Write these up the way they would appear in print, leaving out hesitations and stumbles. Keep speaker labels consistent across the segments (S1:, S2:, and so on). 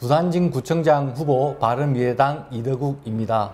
S1: 부산진구청장 후보 바른미래당 이덕욱입니다.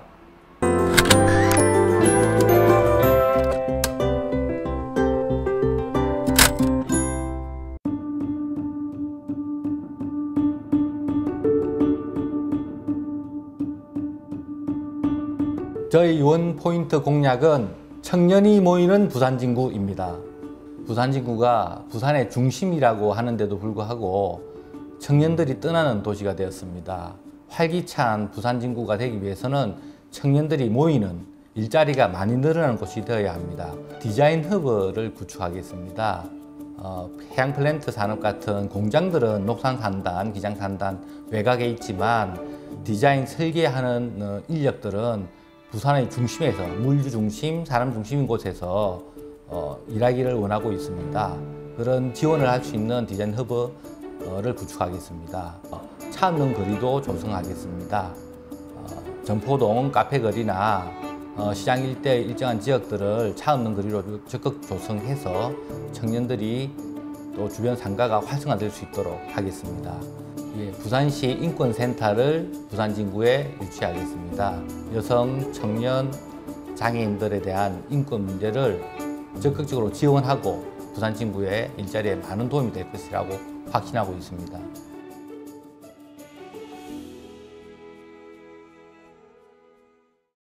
S1: 저희 원포인트 공약은 청년이 모이는 부산진구입니다. 부산진구가 부산의 중심이라고 하는데도 불구하고 청년들이 떠나는 도시가 되었습니다. 활기찬 부산진구가 되기 위해서는 청년들이 모이는 일자리가 많이 늘어나는 곳이 되어야 합니다. 디자인 허브를 구축하겠습니다. 해양 플랜트 산업 같은 공장들은 녹산 산단, 기장 산단 외곽에 있지만 디자인 설계하는 인력들은 부산의 중심에서 물류 중심, 사람 중심인 곳에서 일하기를 원하고 있습니다. 그런 지원을 할 수 있는 디자인 허브를 구축하겠습니다. 차 없는 거리도 조성하겠습니다. 점포동 카페거리나 시장 일대 일정한 지역들을 차 없는 거리로 적극 조성해서 청년들이 또 주변 상가가 활성화될 수 있도록 하겠습니다. 부산시 인권센터를 부산진구에 유치하겠습니다. 여성, 청년, 장애인들에 대한 인권 문제를 적극적으로 지원하고 부산진구의 일자리에 많은 도움이 될 것이라고 확신하고 있습니다.